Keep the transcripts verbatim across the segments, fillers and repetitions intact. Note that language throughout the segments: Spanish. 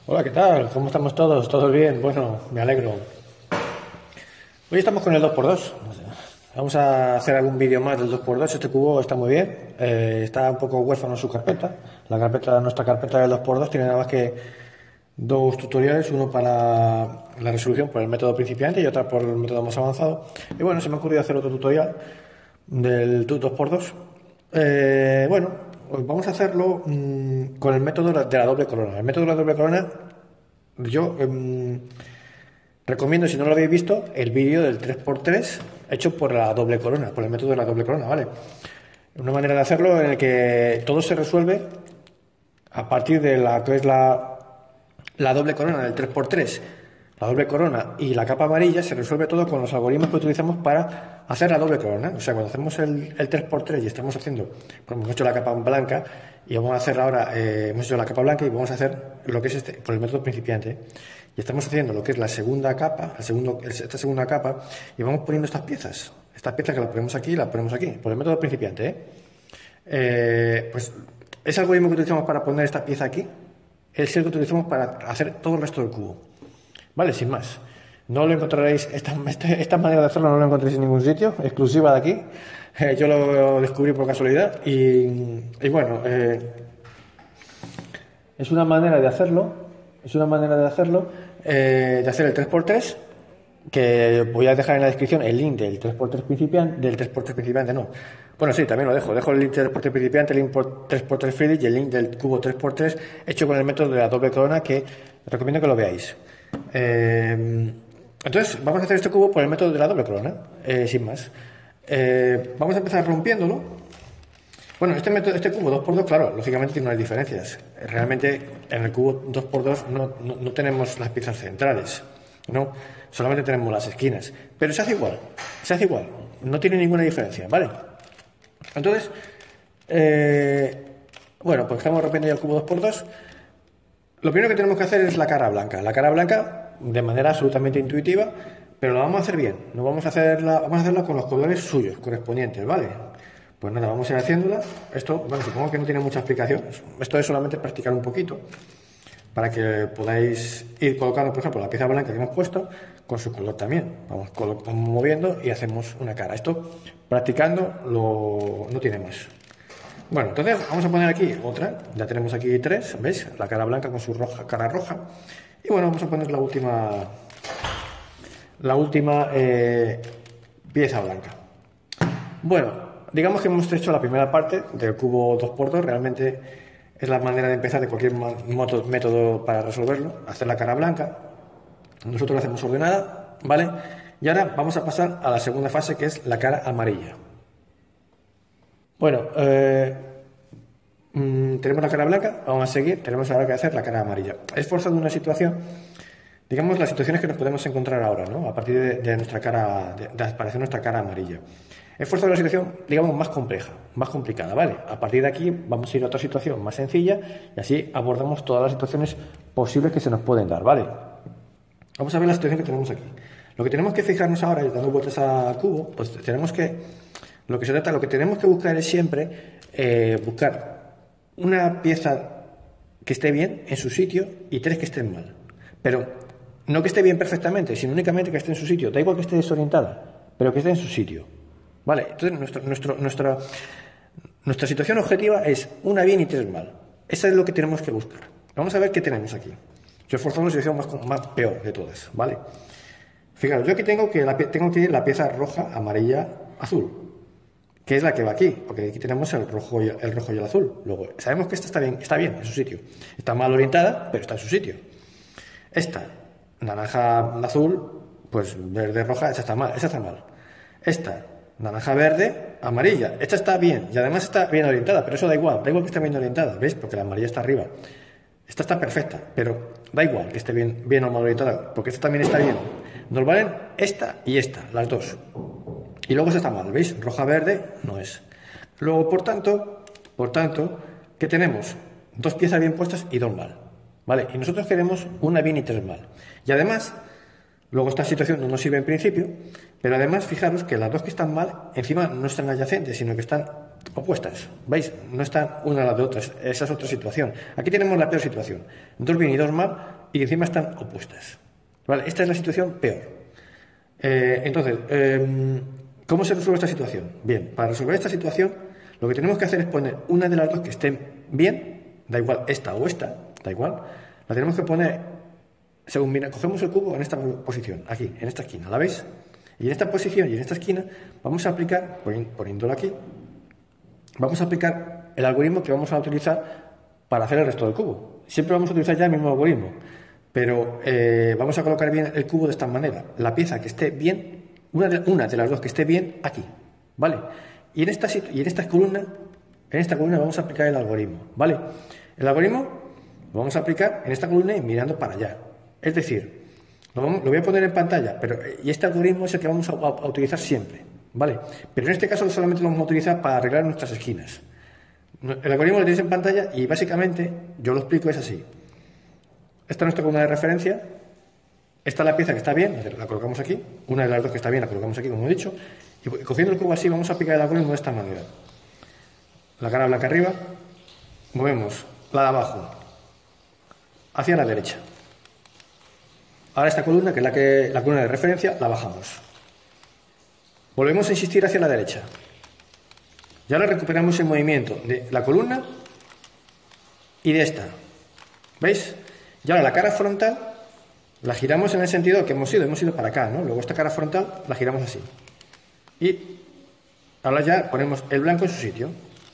Hola, ¿qué tal? ¿Cómo estamos todos? ¿Todo bien? Bueno, me alegro. Hoy estamos con el dos por dos. Vamos a hacer algún vídeo más del dos por dos. Este cubo está muy bien. Eh, está un poco huérfano en su carpeta. La carpeta, nuestra carpeta del dos por dos tiene nada más que dos tutoriales, uno para la resolución por el método principiante y otra por el método más avanzado. Y bueno, se me ha ocurrido hacer otro tutorial del dos por dos. Eh, bueno, pues vamos a hacerlo mmm, con el método de la doble corona. El método de la doble corona, yo mmm, recomiendo, si no lo habéis visto, el vídeo del tres por tres hecho por la doble corona, por el método de la doble corona, ¿vale? Una manera de hacerlo en el que todo se resuelve a partir de la que es la, la doble corona del tres por tres. La doble corona y la capa amarilla se resuelve todo con los algoritmos que utilizamos para hacer la doble corona. O sea, cuando hacemos el, el tres por tres y estamos haciendo, pues hemos hecho la capa blanca y vamos a hacer ahora, eh, hemos hecho la capa blanca y vamos a hacer lo que es este, por el método principiante. Y estamos haciendo lo que es la segunda capa, el segundo, esta segunda capa, y vamos poniendo estas piezas. Estas piezas que las ponemos aquí y las ponemos aquí, por el método principiante. ¿eh? Eh, pues ese algoritmo que utilizamos para poner esta pieza aquí es el que utilizamos para hacer todo el resto del cubo. Vale, sin más. No lo encontraréis, esta, esta, esta manera de hacerlo no lo encontraréis en ningún sitio, exclusiva de aquí. Eh, yo lo descubrí por casualidad y, y bueno, eh, es una manera de hacerlo, es una manera de hacerlo, eh, de hacer el tres por tres, que voy a dejar en la descripción el link del tres por tres principiante, del tres por tres principiante, no. Bueno, sí, también lo dejo. Dejo el link del tres por tres principiante, el link por tres por tres Friedrich y el link del cubo tres por tres hecho con el método de la doble corona, que recomiendo que lo veáis. Eh, entonces, vamos a hacer este cubo por el método de la doble corona, eh, sin más. Eh, vamos a empezar rompiéndolo. Bueno, este método, este cubo dos por dos, claro, lógicamente tiene unas diferencias. Realmente en el cubo dos por dos no, no, no tenemos las piezas centrales, no, solamente tenemos las esquinas. Pero se hace igual, se hace igual, no tiene ninguna diferencia, ¿vale? Entonces, eh, bueno, pues estamos rompiendo ya el cubo dos por dos. Lo primero que tenemos que hacer es la cara blanca. La cara blanca de manera absolutamente intuitiva, pero lo vamos a hacer bien. No vamos a hacerla, vamos a hacerla con los colores suyos, correspondientes, ¿vale? Pues nada, vamos a ir haciéndola. Esto, bueno, supongo que no tiene mucha explicación. Esto es solamente practicar un poquito para que podáis ir colocando, por ejemplo, la pieza blanca que hemos puesto con su color también. Vamos, vamos moviendo y hacemos una cara. Esto, practicando, lo, no tiene más. Bueno, entonces vamos a poner aquí otra. Ya tenemos aquí tres, ¿veis? La cara blanca con su roja, cara roja. Y bueno, vamos a poner la última, la última eh, pieza blanca. Bueno, digamos que hemos hecho la primera parte del cubo dos por dos. Realmente es la manera de empezar de cualquier método para resolverlo. Hacer la cara blanca. Nosotros la hacemos ordenada, ¿vale? Y ahora vamos a pasar a la segunda fase, que es la cara amarilla. Bueno, eh, mmm, tenemos la cara blanca, vamos a seguir, tenemos ahora que hacer la cara amarilla. Es forzado una situación, digamos, las situaciones que nos podemos encontrar ahora, ¿no? A partir de, de nuestra cara, de, de aparecer nuestra cara amarilla. Es forzado una situación, digamos, más compleja, más complicada, ¿vale? A partir de aquí vamos a ir a otra situación más sencilla y así abordamos todas las situaciones posibles que se nos pueden dar, ¿vale? Vamos a ver la situación que tenemos aquí. Lo que tenemos que fijarnos ahora, dando vueltas al cubo, pues tenemos que... Lo que se trata, lo que tenemos que buscar es siempre eh, buscar una pieza que esté bien en su sitio y tres que estén mal. Pero no que esté bien perfectamente, sino únicamente que esté en su sitio. Da igual que esté desorientada, pero que esté en su sitio. ¿Vale? Entonces nuestro, nuestro, nuestra, nuestra situación objetiva es una bien y tres mal. Eso es lo que tenemos que buscar. Vamos a ver qué tenemos aquí. Yo he forzado la situación más, más peor de todas, ¿vale? Fijaros, yo aquí tengo que la, tengo que la pieza roja, amarilla, azul, que es la que va aquí, porque aquí tenemos el rojo y el, rojo y el azul. Luego, sabemos que esta está bien, está bien en su sitio. Está mal orientada, pero está en su sitio. Esta, naranja azul, pues verde roja, esta está mal, esta está mal. Esta, naranja verde, amarilla, esta está bien, y además está bien orientada, pero eso da igual, da igual que esté bien orientada, ¿veis? Porque la amarilla está arriba. Esta está perfecta, pero da igual que esté bien, bien o mal orientada, porque esta también está bien. Nos valen esta y esta, las dos. Y luego esta está mal, ¿veis? Roja-verde no es. Luego, por tanto, por tanto, ¿qué tenemos? Dos piezas bien puestas y dos mal, ¿vale? Y nosotros queremos una bien y tres mal. Y además, luego esta situación no nos sirve en principio, pero además fijaros que las dos que están mal, encima no están adyacentes, sino que están opuestas, ¿veis? No están una a la de otra, esa es otra situación. Aquí tenemos la peor situación, dos bien y dos mal, y encima están opuestas, ¿vale? Esta es la situación peor. Eh, entonces, eh, ¿cómo se resuelve esta situación? Bien, para resolver esta situación, lo que tenemos que hacer es poner una de las dos que estén bien, da igual esta o esta, da igual, la tenemos que poner, según mira, cogemos el cubo en esta posición, aquí, en esta esquina, ¿la veis? Y en esta posición y en esta esquina vamos a aplicar, poniéndolo aquí, vamos a aplicar el algoritmo que vamos a utilizar para hacer el resto del cubo. Siempre vamos a utilizar ya el mismo algoritmo, pero eh, vamos a colocar bien el cubo de esta manera. La pieza que esté bien, una de, una de las dos que esté bien aquí, ¿vale? Y en esta, y en esta columna, en esta columna vamos a aplicar el algoritmo, ¿vale? El algoritmo lo vamos a aplicar en esta columna y mirando para allá. Es decir, lo, vamos, lo voy a poner en pantalla, pero y este algoritmo es el que vamos a, a, a utilizar siempre, ¿vale? Pero en este caso solamente lo vamos a utilizar para arreglar nuestras esquinas. El algoritmo lo tenéis en pantalla y básicamente, yo lo explico, es así. Esta es nuestra columna de referencia, esta es la pieza que está bien, la colocamos aquí, una de las dos que está bien la colocamos aquí, como he dicho, y cogiendo el cubo así vamos a aplicar el algoritmo de esta manera. La cara blanca arriba, movemos la de abajo hacia la derecha. Ahora esta columna, que es la, que, la columna de referencia, la bajamos. Volvemos a insistir hacia la derecha. Y ahora recuperamos el movimiento de la columna y de esta. ¿Veis? Y ahora la cara frontal la giramos en el sentido que hemos ido, hemos ido para acá, ¿no? Luego esta cara frontal la giramos así. Y ahora ya ponemos el blanco en su sitio.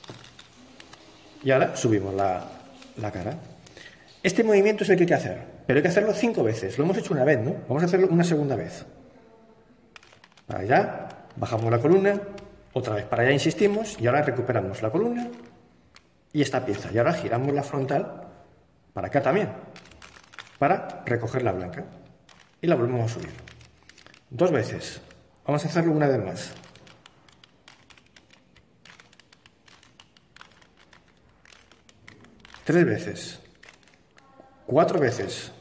Y ahora subimos la, la cara. Este movimiento es el que hay que hacer, pero hay que hacerlo cinco veces. Lo hemos hecho una vez, ¿no? Vamos a hacerlo una segunda vez. Para allá, bajamos la columna, otra vez para allá insistimos y ahora recuperamos la columna y esta pieza. Y ahora giramos la frontal para acá también, para recoger la blanca. Y la volvemos a subir. Dos veces. Vamos a hacerlo una vez más. Tres veces. Cuatro veces.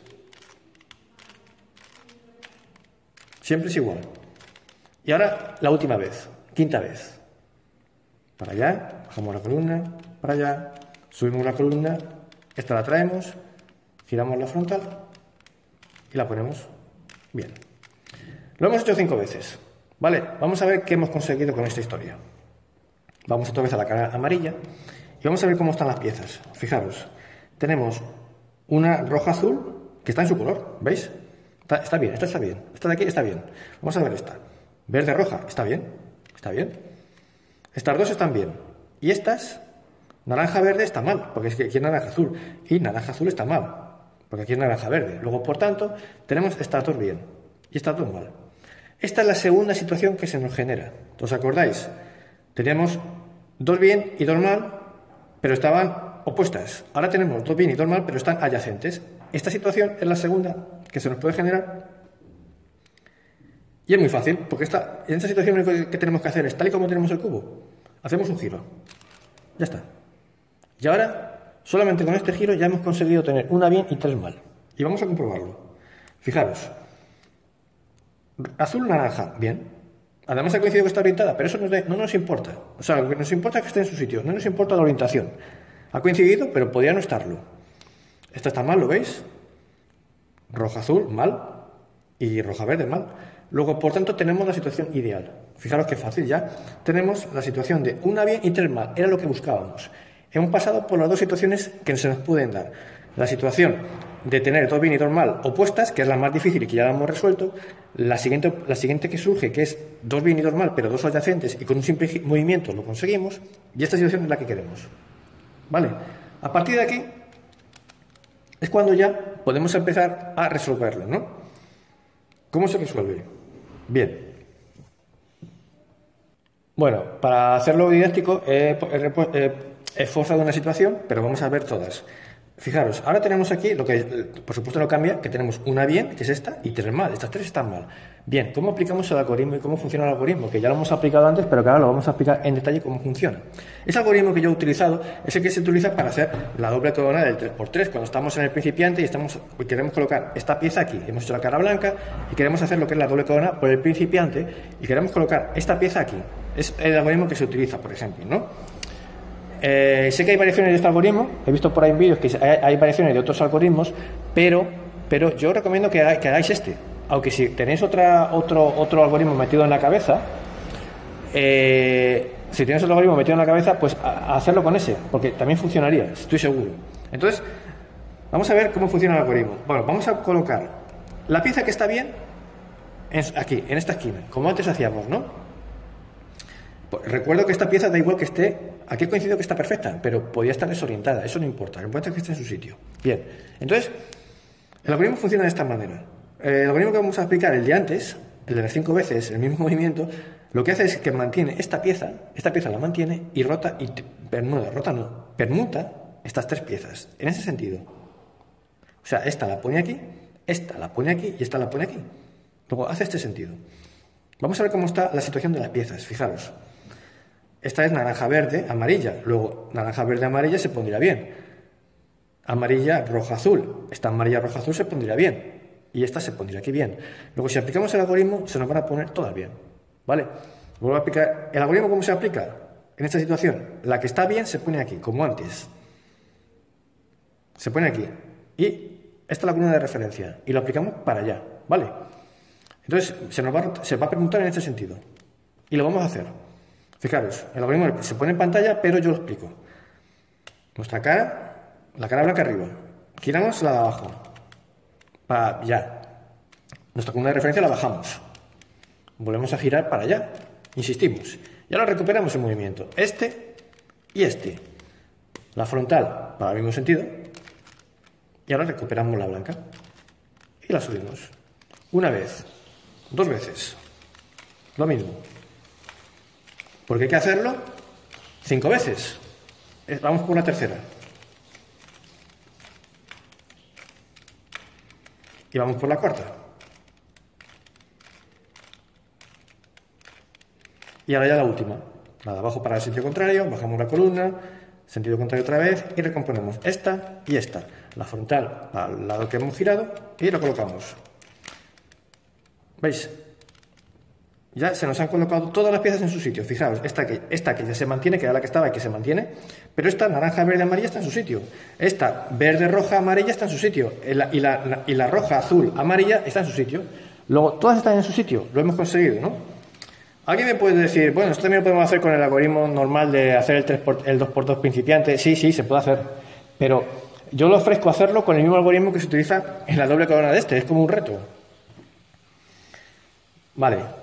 Siempre es igual. Y ahora la última vez, quinta vez. Para allá, bajamos la columna, para allá, subimos la columna, esta la traemos, giramos la frontal y la ponemos bien. Lo hemos hecho cinco veces. Vale, vamos a ver qué hemos conseguido con esta historia. Vamos otra vez a la cara amarilla y vamos a ver cómo están las piezas. Fijaros, tenemos una roja-azul que está en su color, ¿veis? Está, está bien, esta está bien, esta de aquí está bien. Vamos a ver esta. Verde-roja, está bien, está bien. Estas dos están bien. Y estas, naranja-verde está mal, porque es que aquí es naranja-azul. Y naranja-azul está mal, porque aquí es naranja-verde. Luego, por tanto, tenemos estas dos bien y estas dos mal. Esta es la segunda situación que se nos genera. ¿Os acordáis? Teníamos dos bien y dos mal, pero estaban opuestas. Ahora tenemos dos bien y dos mal, pero están adyacentes. Esta situación es la segunda que se nos puede generar. Y es muy fácil, porque esta, en esta situación lo único que tenemos que hacer es, tal y como tenemos el cubo, hacemos un giro. Ya está. Y ahora, solamente con este giro ya hemos conseguido tener una bien y tres mal. Y vamos a comprobarlo. Fijaros. Azul, naranja, bien. Además ha coincidido que está orientada, pero eso no, de, no nos importa. O sea, lo que nos importa es que esté en su sitio, no nos importa la orientación. Ha coincidido, pero podría no estarlo. Esta está mal, ¿lo veis? Roja-azul, mal. Y roja-verde, mal. Luego, por tanto, tenemos la situación ideal. Fijaros qué fácil ya. Tenemos la situación de una bien y tres mal. Era lo que buscábamos. Hemos pasado por las dos situaciones que se nos pueden dar. La situación de tener dos bien y dos mal opuestas, que es la más difícil y que ya la hemos resuelto. La siguiente, la siguiente que surge, que es dos bien y dos mal, pero dos adyacentes, y con un simple movimiento lo conseguimos. Y esta situación es la que queremos. ¿Vale? A partir de aquí es cuando ya podemos empezar a resolverlo, ¿no? ¿Cómo se resuelve? Bien. Bueno, para hacerlo didáctico he, he, he forzado una situación, pero vamos a ver todas. Fijaros, ahora tenemos aquí, lo que por supuesto no cambia, que tenemos una bien, que es esta, y tres mal. Estas tres están mal. Bien, ¿cómo aplicamos el algoritmo y cómo funciona el algoritmo? Que ya lo hemos aplicado antes, pero que ahora lo vamos a aplicar en detalle cómo funciona. Ese algoritmo que yo he utilizado es el que se utiliza para hacer la doble corona del tres por tres. Cuando estamos en el principiante y estamos, y queremos colocar esta pieza aquí, hemos hecho la cara blanca y queremos hacer lo que es la doble corona por el principiante y queremos colocar esta pieza aquí. Es el algoritmo que se utiliza, por ejemplo, ¿no? eh, sé que hay variaciones de este algoritmo, he visto por ahí en vídeos que hay, hay variaciones de otros algoritmos, pero, pero yo recomiendo que, que hagáis este. Aunque si tenéis otra, otro, otro algoritmo metido en la cabeza, eh, si tienes otro algoritmo metido en la cabeza, pues a, a hacerlo con ese, porque también funcionaría, estoy seguro. Entonces, vamos a ver cómo funciona el algoritmo. Bueno, vamos a colocar la pieza que está bien en, aquí, en esta esquina, como antes hacíamos, ¿no? Pues recuerdo que esta pieza da igual que esté, aquí coincido que está perfecta, pero podía estar desorientada, eso no importa, lo importante es que esté en su sitio. Bien, entonces, el algoritmo funciona de esta manera. El algoritmo que vamos a aplicar, el de antes, el de las cinco veces, el mismo movimiento, lo que hace es que mantiene esta pieza, esta pieza la mantiene y rota, y permuta, rota no, permuta estas tres piezas, en ese sentido. O sea, esta la pone aquí, esta la pone aquí y esta la pone aquí. Luego hace este sentido. Vamos a ver cómo está la situación de las piezas, fijaros. Esta es naranja, verde, amarilla. Luego, naranja, verde, amarilla se pondría bien. Amarilla, roja, azul. Esta amarilla, roja, azul se pondría bien. Y esta se pondría aquí bien. Luego, si aplicamos el algoritmo, se nos van a poner todas bien. ¿Vale? Vuelvo a aplicar. ¿El algoritmo cómo se aplica? En esta situación, la que está bien se pone aquí, como antes. Se pone aquí. Y esta es la columna de referencia. Y lo aplicamos para allá. ¿Vale? Entonces, se nos va, se va a preguntar en este sentido. Y lo vamos a hacer. Fijaros, el algoritmo se pone en pantalla, pero yo lo explico. Nuestra cara, la cara blanca arriba. Giramos la de abajo. Para allá. Nuestra columna de referencia la bajamos. Volvemos a girar para allá. Insistimos. Y ahora recuperamos el movimiento. Este y este. La frontal para el mismo sentido. Y ahora recuperamos la blanca. Y la subimos. Una vez. Dos veces. Lo mismo. Porque hay que hacerlo cinco veces. Vamos por la tercera. Y vamos por la cuarta. Y ahora ya la última. La de abajo para el sentido contrario, bajamos la columna, sentido contrario otra vez y recomponemos esta y esta. La frontal al lado que hemos girado y lo colocamos. ¿Veis? Ya se nos han colocado todas las piezas en su sitio. Fijaos, esta que, esta que ya se mantiene, que era la que estaba y que se mantiene, pero esta naranja, verde, amarilla está en su sitio. Esta verde, roja, amarilla está en su sitio. Y la, y la, y la roja, azul, amarilla está en su sitio. Luego, todas están en su sitio. Lo hemos conseguido, ¿no? Alguien me puede decir, bueno, esto también lo podemos hacer con el algoritmo normal de hacer el, tres por, el dos por dos principiante. Sí, sí, se puede hacer. Pero yo le ofrezco hacerlo con el mismo algoritmo que se utiliza en la doble corona de este. Es como un reto. Vale.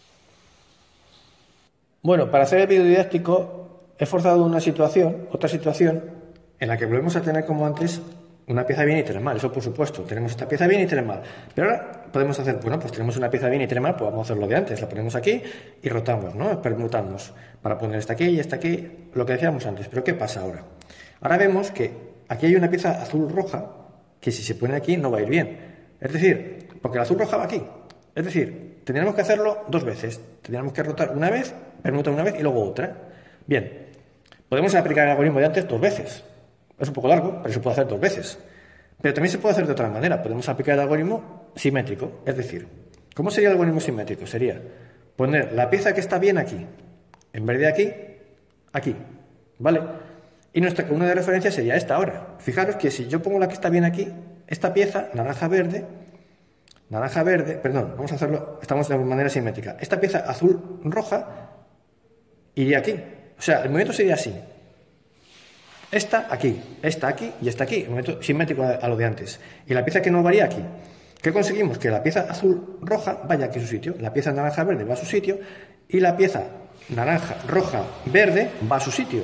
Bueno, para hacer el vídeo didáctico he forzado una situación, otra situación, en la que volvemos a tener como antes una pieza bien y tres mal. Eso por supuesto, tenemos esta pieza bien y tres mal. Pero ahora podemos hacer, bueno, pues tenemos una pieza bien y tres mal, pues vamos a hacer lo de antes. La ponemos aquí y rotamos, ¿no? Permutamos para poner esta aquí y esta aquí, lo que decíamos antes. Pero ¿qué pasa ahora? Ahora vemos que aquí hay una pieza azul-roja que si se pone aquí no va a ir bien. Es decir, porque el azul-roja va aquí. Es decir, tendríamos que hacerlo dos veces. Tendríamos que rotar una vez, permutar una vez y luego otra. Bien, podemos aplicar el algoritmo de antes dos veces. Es un poco largo, pero se puede hacer dos veces. Pero también se puede hacer de otra manera. Podemos aplicar el algoritmo simétrico. Es decir, ¿cómo sería el algoritmo simétrico? Sería poner la pieza que está bien aquí, en vez de aquí, aquí. ¿Vale? Y nuestra columna de referencia sería esta ahora. Fijaros que si yo pongo la que está bien aquí, esta pieza, naranja-verde, naranja-verde, perdón, vamos a hacerlo, estamos de manera simétrica. Esta pieza azul-roja iría aquí. O sea, el movimiento sería así. Esta aquí, esta aquí y esta aquí. El movimiento simétrico a lo de antes. Y la pieza que no varía aquí. ¿Qué conseguimos? Que la pieza azul-roja vaya aquí a su sitio. La pieza naranja-verde va a su sitio. Y la pieza naranja-roja-verde va a su sitio.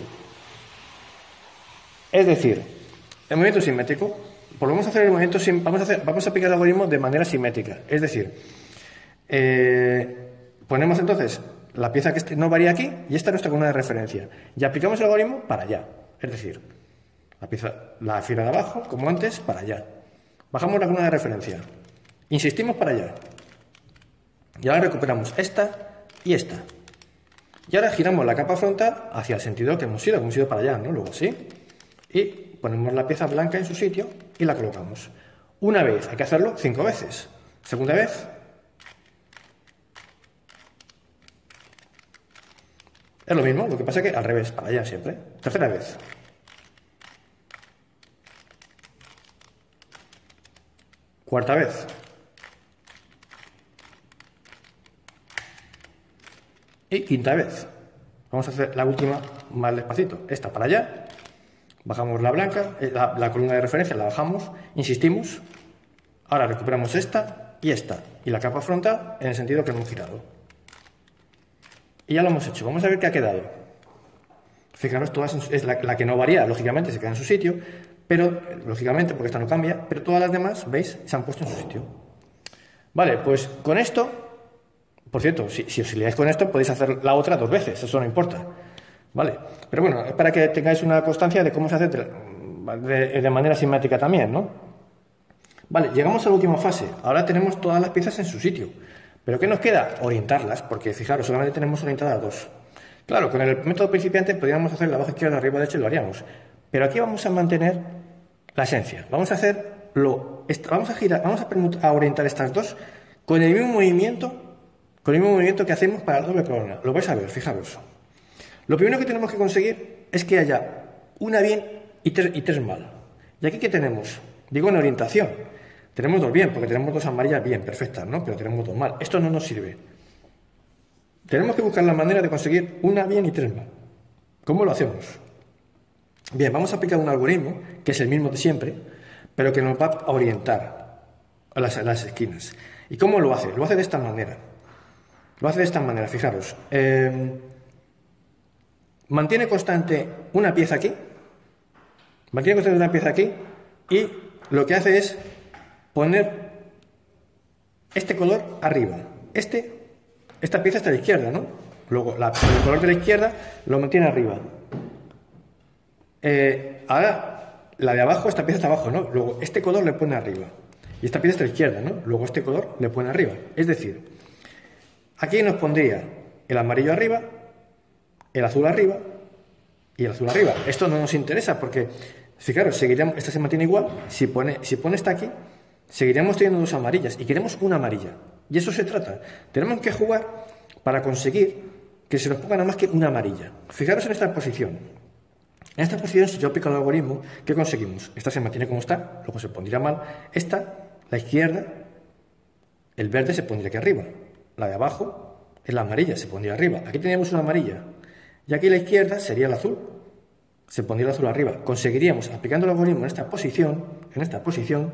Es decir, el movimiento simétrico, volvemos a hacer el movimiento, vamos a, hacer, vamos a aplicar el algoritmo de manera simétrica. Es decir, eh, ponemos entonces la pieza que no varía aquí y esta es nuestra columna de referencia. Y aplicamos el algoritmo para allá. Es decir, la pieza, la fila de abajo, como antes, para allá. Bajamos la columna de referencia. Insistimos para allá. Y ahora recuperamos esta y esta. Y ahora giramos la capa frontal hacia el sentido que hemos ido, que hemos ido para allá, ¿no? Luego así. Y ponemos la pieza blanca en su sitio y la colocamos. Una vez, hay que hacerlo cinco veces. Segunda vez. Es lo mismo, lo que pasa es que al revés, para allá siempre. Tercera vez. Cuarta vez. Y quinta vez. Vamos a hacer la última más despacito. Esta para allá. Bajamos la blanca, la, la columna de referencia la bajamos, insistimos. Ahora recuperamos esta y esta. Y la capa frontal en el sentido que hemos girado. Y ya lo hemos hecho. Vamos a ver qué ha quedado. Fijaros, todas es la, la que no varía, lógicamente se queda en su sitio, pero, lógicamente, porque esta no cambia, pero todas las demás, ¿veis? Se han puesto en su sitio. Vale, pues con esto, por cierto, si, si os liáis con esto, podéis hacer la otra dos veces, eso no importa. Vale, pero bueno, es para que tengáis una constancia de cómo se hace de, de, de manera simétrica también, ¿no? Vale, llegamos a la última fase. Ahora tenemos todas las piezas en su sitio. ¿Pero qué nos queda? Orientarlas, porque fijaros, solamente tenemos orientadas dos. Claro, con el método principiante podríamos hacer la abajo izquierda, arriba derecha y lo haríamos. Pero aquí vamos a mantener la esencia. Vamos a hacer lo, vamos a girar, vamos a, a orientar estas dos con el mismo movimiento, con el mismo movimiento que hacemos para la doble corona. Lo vais a ver, fijaros. Lo primero que tenemos que conseguir es que haya una bien y tres, y tres mal. ¿Y aquí qué tenemos? Digo en orientación. Tenemos dos bien, porque tenemos dos amarillas bien, perfectas, ¿no? Pero tenemos dos mal. Esto no nos sirve. Tenemos que buscar la manera de conseguir una bien y tres mal. ¿Cómo lo hacemos? Bien, vamos a aplicar un algoritmo, que es el mismo de siempre, pero que nos va a orientar a las, a las esquinas. ¿Y cómo lo hace? Lo hace de esta manera. Lo hace de esta manera, fijaros. Eh, mantiene constante una pieza aquí. Mantiene constante una pieza aquí. Y lo que hace es poner este color arriba. Este, esta pieza está a la izquierda, ¿no? Luego la, el color de la izquierda lo mantiene arriba. Eh, ahora, la de abajo, esta pieza está abajo, ¿no? Luego este color le pone arriba. Y esta pieza está a la izquierda, ¿no? Luego este color le pone arriba. Es decir, aquí nos pondría el amarillo arriba, el azul arriba y el azul arriba. Esto no nos interesa porque, fijaros, seguiríamos, esta se mantiene igual. Si pone, si pone esta aquí, seguiríamos teniendo dos amarillas y queremos una amarilla. Y eso se trata. Tenemos que jugar para conseguir que se nos ponga nada más que una amarilla. Fijaros en esta posición. En esta posición, si yo aplico el algoritmo, ¿qué conseguimos? Esta se mantiene como está, luego se pondría mal. Esta, la izquierda, el verde se pondría aquí arriba. La de abajo es la amarilla, se pondría arriba. Aquí tenemos una amarilla. Y aquí la izquierda sería el azul. Se pondría el azul arriba. Conseguiríamos, aplicando el algoritmo en esta posición, en esta posición,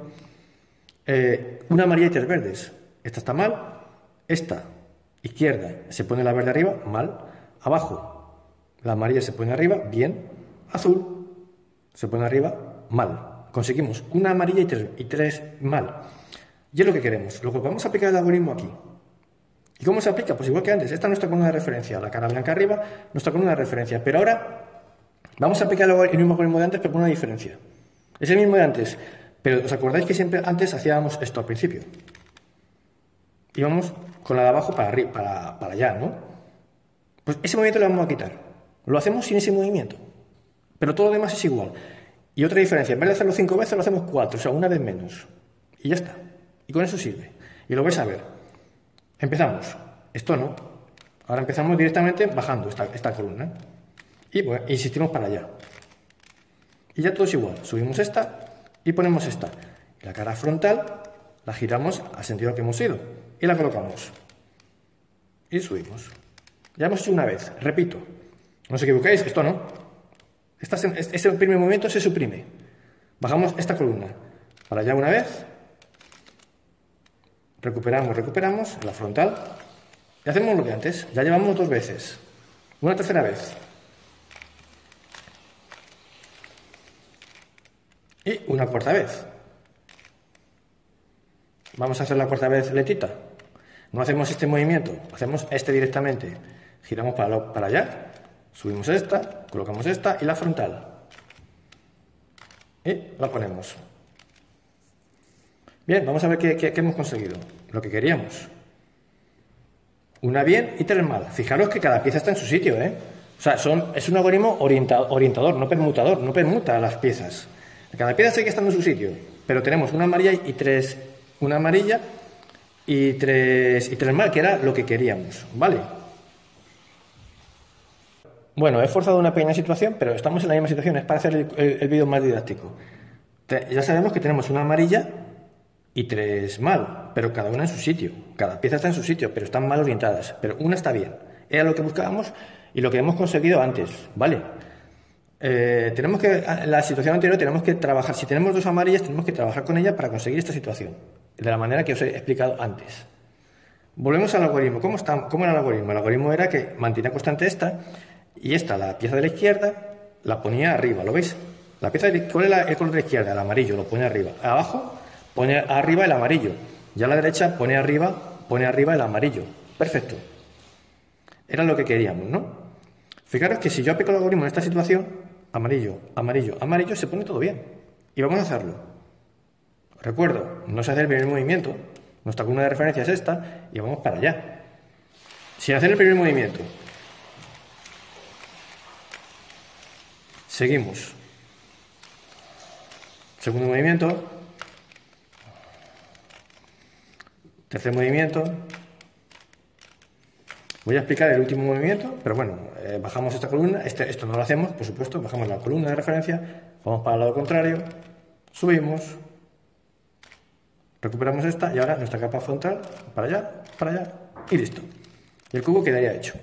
eh, una amarilla y tres verdes. Esta está mal. Esta, izquierda, se pone la verde arriba, mal. Abajo, la amarilla se pone arriba, bien. Azul, se pone arriba, mal. Conseguimos una amarilla y tres, y tres mal. Y es lo que queremos. Luego vamos a aplicar el algoritmo aquí. ¿Y cómo se aplica? Pues igual que antes. Esta es nuestra columna de referencia. La cara blanca arriba, nuestra columna de referencia. Pero ahora vamos a aplicar el mismo algoritmo de antes, pero con una diferencia. Es el mismo de antes. Pero ¿os acordáis que siempre antes hacíamos esto al principio? Íbamos con la de abajo para arriba, para, para allá, ¿no? Pues ese movimiento lo vamos a quitar. Lo hacemos sin ese movimiento. Pero todo lo demás es igual. Y otra diferencia, en vez de hacerlo cinco veces, lo hacemos cuatro, o sea, una vez menos. Y ya está. Y con eso sirve. Y lo vais a ver. Empezamos. Esto no. Ahora empezamos directamente bajando esta, esta columna. Y bueno, insistimos para allá. Y ya todo es igual. Subimos esta y ponemos esta. Y la cara frontal la giramos al sentido que hemos ido. Y la colocamos. Y subimos. Ya hemos hecho una vez. Repito. No os equivocáis, esto no. Esta, este primer movimiento se suprime. Bajamos esta columna. Para allá una vez. Recuperamos, recuperamos la frontal. Y hacemos lo que antes. Ya llevamos dos veces. Una tercera vez. Y una cuarta vez. Vamos a hacer la cuarta vez lentita. No hacemos este movimiento. Hacemos este directamente. Giramos para, para allá. Subimos esta, colocamos esta y la frontal. Y la ponemos. Bien, vamos a ver qué, qué, qué hemos conseguido. Lo que queríamos. Una bien y tres mal. Fijaros que cada pieza está en su sitio, ¿eh? O sea, son, es un algoritmo orienta, orientador, no permutador. No permuta las piezas. Cada pieza sigue estando en su sitio. Pero tenemos una amarilla y tres... Una amarilla y tres, y tres mal, que era lo que queríamos. ¿Vale? Bueno, he forzado una pequeña situación, pero estamos en la misma situación, es para hacer el, el, el vídeo más didáctico. Te, ya sabemos que tenemos una amarilla y tres mal, pero cada una en su sitio. Cada pieza está en su sitio, pero están mal orientadas. Pero una está bien. Era lo que buscábamos y lo que hemos conseguido antes, ¿vale? Eh, tenemos que, en la situación anterior tenemos que trabajar, si tenemos dos amarillas, tenemos que trabajar con ellas para conseguir esta situación, de la manera que os he explicado antes. Volvemos al algoritmo. ¿Cómo, está, cómo era el algoritmo? El algoritmo era que mantenía constante esta, y esta, la pieza de la izquierda, la ponía arriba, ¿lo veis? La pieza de, ¿cuál es la, el color de la izquierda? El amarillo, lo pone arriba. Abajo, pone arriba el amarillo. Y a la derecha, pone arriba, pone arriba el amarillo. Perfecto. Era lo que queríamos, ¿no? Fijaros que si yo aplico el algoritmo en esta situación, amarillo, amarillo, amarillo, se pone todo bien. Y vamos a hacerlo. Recuerdo, no se hace el primer movimiento. Nuestra columna de referencia es esta y vamos para allá. Sin hacer el primer movimiento. Seguimos. Segundo movimiento. Tercer movimiento. Voy a explicar el último movimiento, pero bueno, eh, bajamos esta columna. Este, esto no lo hacemos, por supuesto. Bajamos la columna de referencia. Vamos para el lado contrario. Subimos. Recuperamos esta y ahora nuestra capa frontal, para allá, para allá y listo. Y el cubo quedaría hecho.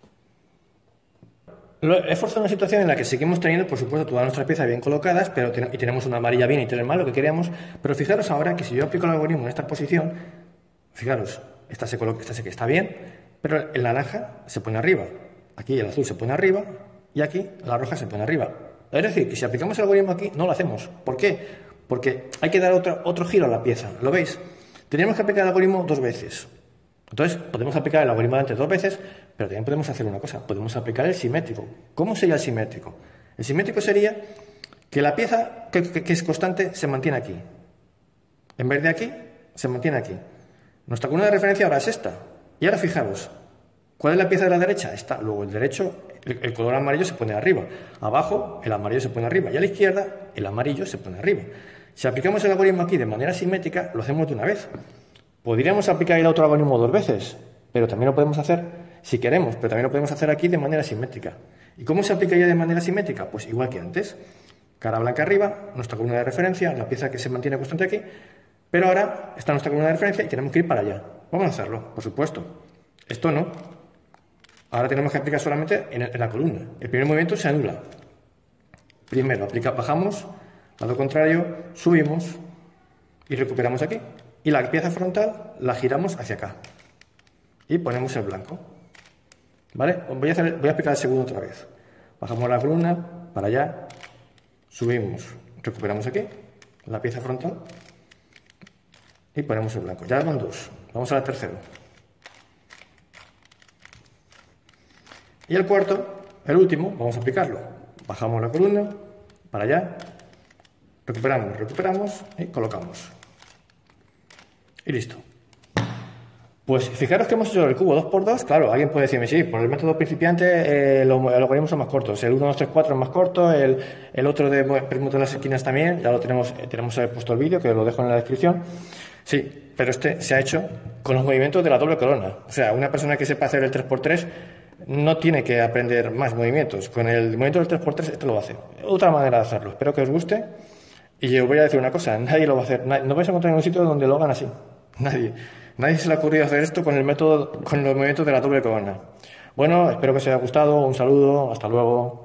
He forzado una situación en la que seguimos teniendo, por supuesto, todas nuestras piezas bien colocadas, pero ten y tenemos una amarilla bien y tres mal, lo que queríamos. Pero fijaros ahora que si yo aplico el algoritmo en esta posición, fijaros, esta se coloca, esta se que está bien, pero el naranja se pone arriba. Aquí el azul se pone arriba y aquí la roja se pone arriba. Es decir, que si aplicamos el algoritmo aquí, no lo hacemos. ¿Por qué? Porque hay que dar otro, otro giro a la pieza, ¿lo veis? Tenemos que aplicar el algoritmo dos veces. Entonces, podemos aplicar el algoritmo de antes dos veces, pero también podemos hacer una cosa, podemos aplicar el simétrico. ¿Cómo sería el simétrico? El simétrico sería que la pieza que, que, que es constante se mantiene aquí. En vez de aquí, se mantiene aquí. Nuestra columna de referencia ahora es esta. Y ahora fijaros, ¿cuál es la pieza de la derecha? Esta. Luego el derecho, el, el color amarillo se pone arriba. Abajo, el amarillo se pone arriba. Y a la izquierda, el amarillo se pone arriba. Si aplicamos el algoritmo aquí de manera simétrica, lo hacemos de una vez. Podríamos aplicar el otro algoritmo dos veces, pero también lo podemos hacer si queremos, pero también lo podemos hacer aquí de manera simétrica. ¿Y cómo se aplicaría de manera simétrica? Pues igual que antes. Cara blanca arriba, nuestra columna de referencia, la pieza que se mantiene constante aquí, pero ahora está nuestra columna de referencia y tenemos que ir para allá. Vamos a hacerlo, por supuesto. Esto no. Ahora tenemos que aplicar solamente en, en la columna. El primer movimiento se anula. Primero, aplica, bajamos, lado contrario, subimos y recuperamos aquí. Y la pieza frontal la giramos hacia acá. Y ponemos el blanco. ¿Vale? Voy a, hacer, voy a explicar el segundo otra vez. Bajamos la columna, para allá, subimos, recuperamos aquí, la pieza frontal, y ponemos el blanco. Ya van dos. Vamos al tercero. Y el cuarto, el último, vamos a aplicarlo. Bajamos la columna, para allá, recuperamos, recuperamos y colocamos. Y listo. Pues fijaros que hemos hecho el cubo dos por dos. Claro, alguien puede decirme, sí, por el método principiante eh, los algoritmos son más cortos. El uno, dos, tres, cuatro es más corto, el, el otro de permutar las esquinas también. Ya lo tenemos, eh, tenemos puesto el vídeo, que lo dejo en la descripción. Sí, pero este se ha hecho con los movimientos de la doble corona. O sea, una persona que sepa hacer el tres por tres no tiene que aprender más movimientos. Con el movimiento del tres por tres esto lo va a hacer. Otra manera de hacerlo. Espero que os guste. Y os voy a decir una cosa, nadie lo va a hacer. No vais a encontrar en un sitio donde lo hagan así. Nadie. Nadie se le ha ocurrido hacer esto con el método, con los movimientos de la doble corona. Bueno, espero que os haya gustado. Un saludo. Hasta luego.